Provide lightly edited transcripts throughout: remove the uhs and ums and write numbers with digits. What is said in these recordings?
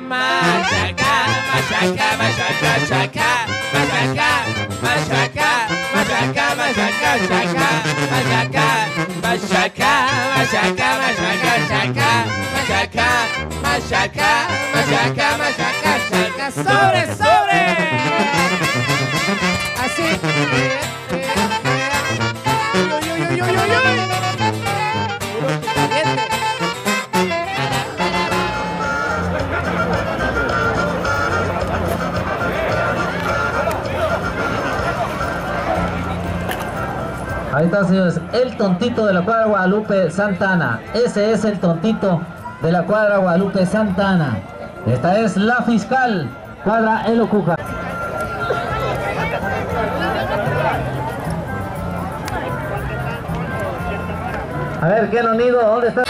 Machaca, machaca, machaca, chaca, machaca, machaca, machaca, machaca, chaca, machaca, machaca, machaca, machaca, chaca, machaca, machaca, machaca, machaca, chaca, sobre, sobre. Así. Uy, uy, uy, uy, uy, uy. Ahí está, señores, el tontito de la cuadra Guadalupe Santana. Ese es el tontito de la cuadra Guadalupe Santana. Esta es la fiscal, cuadra Elo Cuca. A ver, ¿quién unido? ¿Dónde está?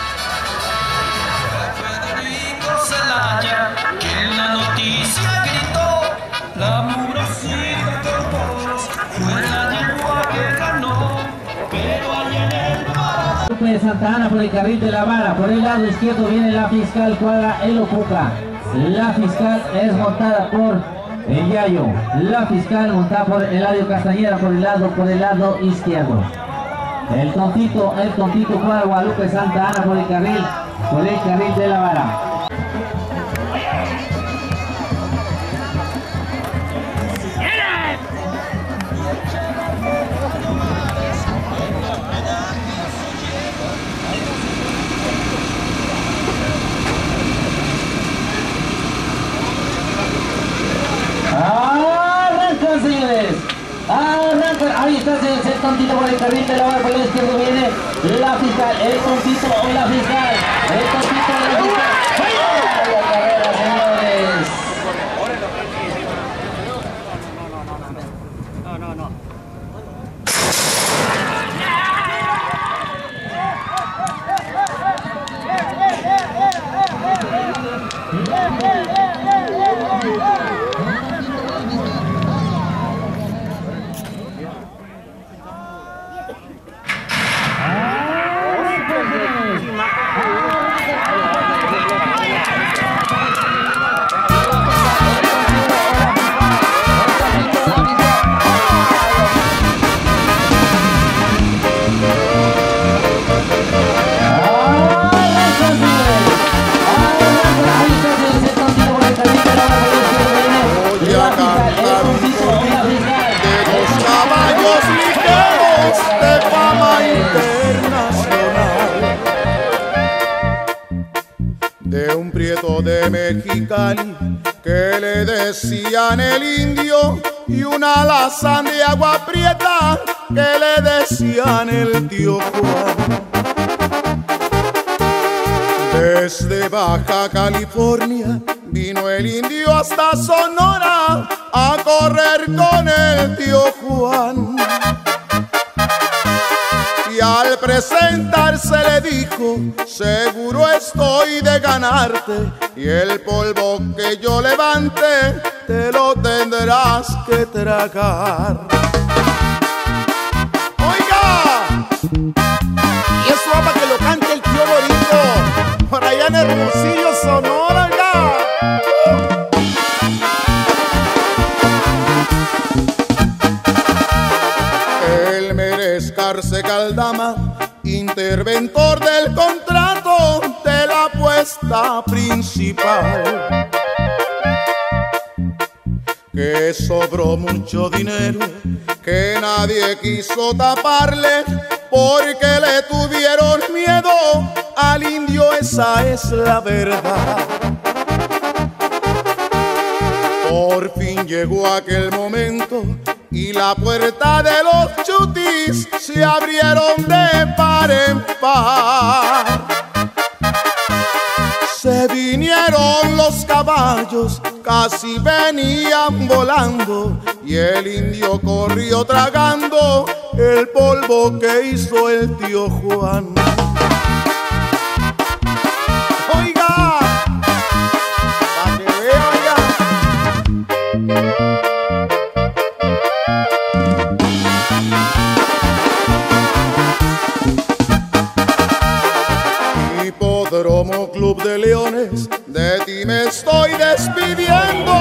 Que en la noticia gritó, la mugrosita Corpós fue la yegua que ganó, pero allá en el Guadalupe Santa Ana por el carril de la vara, por el lado izquierdo viene la fiscal cuadra Elo Cuca. La fiscal es montada por el Yayo, la fiscal montada por Eladio Castañeda por el lado izquierdo. El tontito cuadra Guadalupe Santa Ana por el carril de la vara. Arrancan, señores. Arrancan. Ahí está, señores, el tontito por el carril de la vara, por el izquierdo viene la fiscal, el tontito o la fiscal, el tontito o la fiscal. ¡Vaya carrera, señores! No. De un prieto de Mexicali que le decían el indio, y una alazán de agua prieta que le decían el tío Juan. Desde Baja California vino el indio hasta Sonora a correr con el tío Juan. Y al presentarse le dijo: seguro estoy de ganarte, y el polvo que yo levante te lo tendrás que tragar. ¡Oiga! Y eso va para que lo cante el tío Lorito, por allá en Hermosillo, Sonora, oiga. El Merezcarse Caldama, interventor del contrato de la apuesta principal, que sobró mucho dinero que nadie quiso taparle porque le tuvieron miedo al indio, esa es la verdad. Por fin llegó aquel momento y la puerta de los chutis se abrieron de par en par. Se vinieron los caballos, casi venían volando, y el indio corrió tragando el polvo que hizo el tío Juan. Oiga, para que vea, oiga. Hipódromo Club de Leones de ti me estoy despidiendo.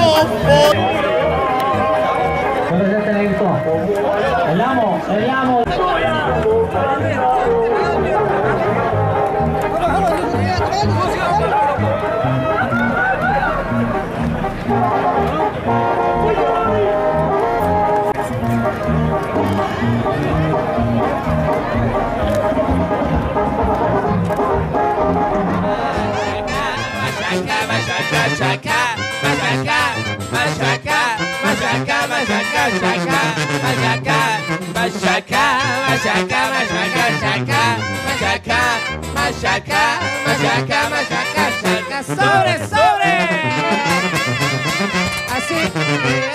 El amo, el amo. ¡Sobre, sobre! Así.